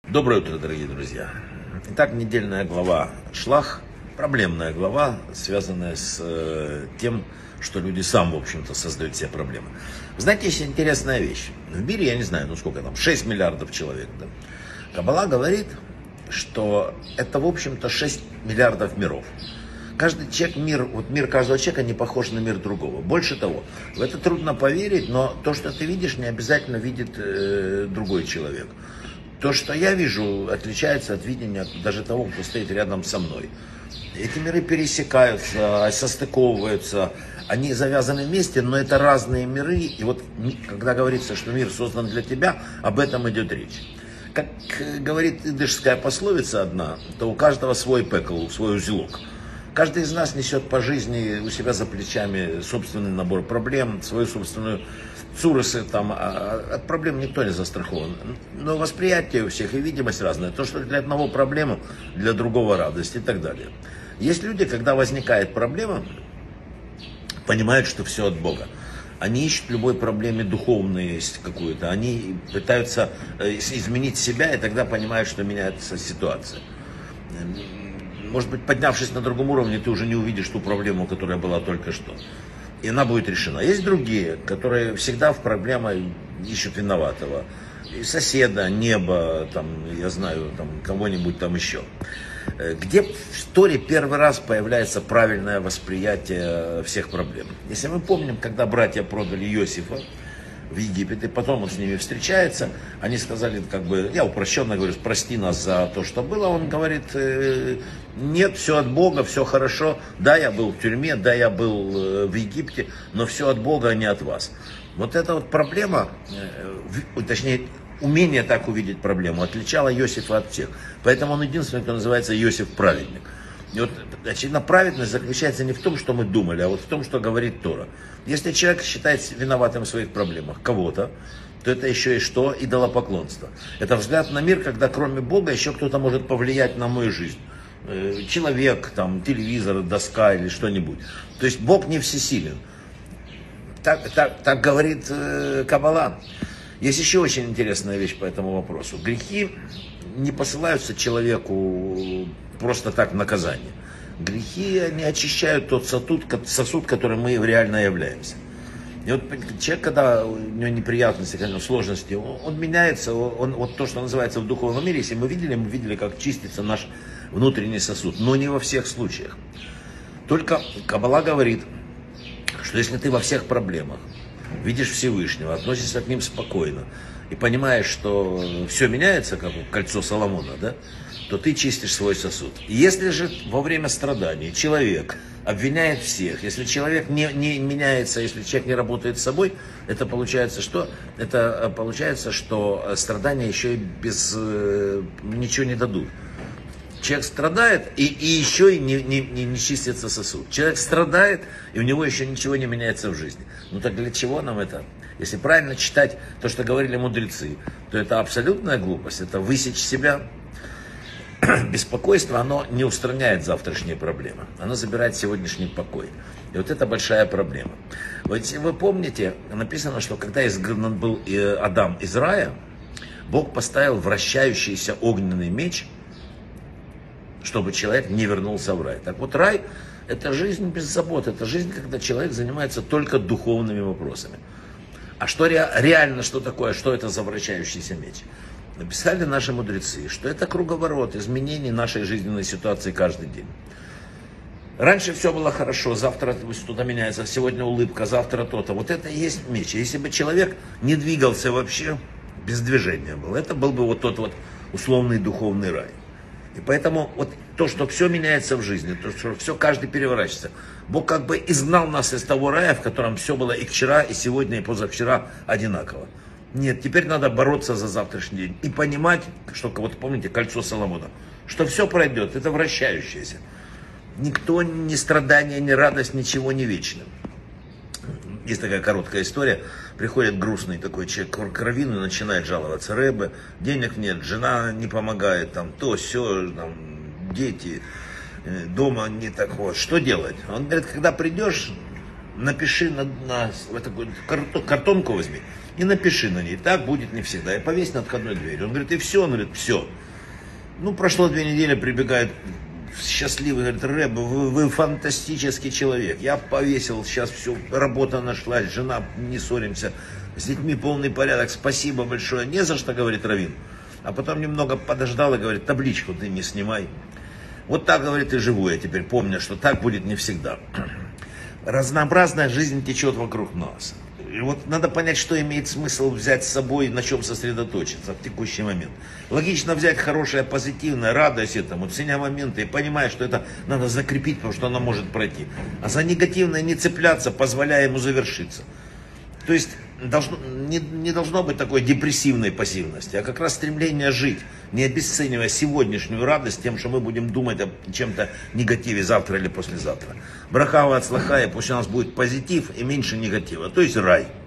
Доброе утро, дорогие друзья. Итак, недельная глава Шлах, проблемная глава, связанная с тем, что люди сами, в общем-то, создают себе проблемы. Знаете, есть интересная вещь. В мире, я не знаю, сколько там, 6 миллиардов человек. Да? Каббала говорит, что это, в общем-то, 6 миллиардов миров. Каждый человек, мир каждого человека не похож на мир другого. Больше того, в это трудно поверить, но то, что ты видишь, не обязательно видит другой человек. То, что я вижу, отличается от видения даже того, кто стоит рядом со мной. Эти миры пересекаются, состыковываются, они завязаны вместе, но это разные миры. И вот когда говорится, что мир создан для тебя, об этом идет речь. Как говорит идышская пословица одна, то у каждого свой пекл, свой узелок. Каждый из нас несет по жизни у себя за плечами собственный набор проблем, свою собственную цуросы, там, от проблем никто не застрахован. Но восприятие у всех и видимость разная. То, что для одного проблема, для другого радость и так далее. Есть люди, когда возникает проблема, понимают, что все от Бога. Они ищут в любой проблеме духовность какую-то. Они пытаются изменить себя, и тогда понимают, что меняется ситуация. Может быть, поднявшись на другом уровне, ты уже не увидишь ту проблему, которая была только что. И она будет решена. Есть другие, которые всегда в проблемах ищут виноватого. И соседа, небо, там, я знаю, там, кого-нибудь там еще. Где в истории первый раз появляется правильное восприятие всех проблем? Если мы помним, когда братья продали Иосифа в Египет, и потом он с ними встречается, они сказали, как бы, я упрощенно говорю, прости нас за то, что было. Он говорит, нет, все от Бога, все хорошо. Да, я был в тюрьме, да, я был в Египте, но все от Бога, а не от вас. Вот эта вот проблема, точнее, умение так увидеть проблему отличало Иосифа от всех. Поэтому он единственный, кто называется Иосиф праведник. И вот, очевидно, праведность заключается не в том, что мы думали, а вот в том, что говорит Тора. Если человек считает виноватым в своих проблемах кого-то, то это еще и что? Идолопоклонство. Это взгляд на мир, когда кроме Бога еще кто-то может повлиять на мою жизнь. Человек, там, телевизор, доска или что-нибудь. То есть Бог не всесилен. Так говорит Каббала. Есть еще очень интересная вещь по этому вопросу. Грехи не посылаются человеку просто так в наказание. Грехи, они очищают тот сосуд, которым мы реально являемся. И вот человек, когда у него неприятности, сложности, он меняется, вот то, что называется в духовном мире, если мы видели, как чистится наш внутренний сосуд, но не во всех случаях. Только Каббала говорит, что если ты во всех проблемах видишь Всевышнего, относишься к ним спокойно и понимаешь, что все меняется, как кольцо Соломона, да, то ты чистишь свой сосуд. И если же во время страданий человек обвиняет всех, если человек не меняется, если человек не работает с собой, это получается что? Это получается, что страдания еще и без ничего не дадут. Человек страдает, и еще и не чистится сосуд. Человек страдает, и у него еще ничего не меняется в жизни. Ну так для чего нам это? Если правильно читать то, что говорили мудрецы, то это абсолютная глупость, это высечь себя. Беспокойство, оно не устраняет завтрашние проблемы, оно забирает сегодняшний покой. И вот это большая проблема. Вот вы помните, написано, что когда изгнан был Адам из рая, Бог поставил вращающийся огненный меч, чтобы человек не вернулся в рай. Так вот, рай – это жизнь без забот, это жизнь, когда человек занимается только духовными вопросами. А что реально, что такое, что это за вращающийся меч? Написали наши мудрецы, что это круговорот изменений нашей жизненной ситуации каждый день. Раньше все было хорошо, завтра что-то меняется, сегодня улыбка, завтра то-то. Вот это и есть меч. Если бы человек не двигался вообще, без движения был, это был бы вот тот вот условный духовный рай. И поэтому вот то, что все меняется в жизни, то, что все каждый переворачивается. Бог как бы изгнал нас из того рая, в котором все было и вчера, и сегодня, и позавчера одинаково. Нет, теперь надо бороться за завтрашний день. И понимать, что, вот помните, кольцо Соломона, что все пройдет, это вращающееся. Никто, ни страдания, ни радость, ничего не вечно. Есть такая короткая история. Приходит грустный такой человек к раввину и начинает жаловаться. Рэбе, денег нет, жена не помогает, там то, сё, там, дети, дома не так вот. Что делать? Он говорит, когда придешь, напиши в эту картонку возьми и напиши на ней, так будет не всегда, и повесь над входной дверью. Он говорит, и все, он говорит, все. Ну, прошло 2 недели, прибегает счастливый, говорит, Рэбе, вы фантастический человек. Я повесил, сейчас все, работа нашлась, жена, не ссоримся, с детьми полный порядок, спасибо большое. Не за что, говорит раввин. А потом немного подождал и говорит, табличку ты не снимай. Вот так, говорит, и живу я теперь, помня, что так будет не всегда. Разнообразная жизнь течет вокруг нас. И вот надо понять, что имеет смысл взять с собой, на чем сосредоточиться в текущий момент. Логично взять хорошее, позитивное, радуясь этому, ценя моменты и понимая, что это надо закрепить, потому что оно может пройти. А за негативное не цепляться, позволяя ему завершиться. То есть не должно быть такой депрессивной пассивности, а как раз стремление жить, не обесценивая сегодняшнюю радость тем, что мы будем думать о чем-то негативе завтра или послезавтра. Браха ва ацлаха, и пусть у нас будет позитив и меньше негатива, то есть рай.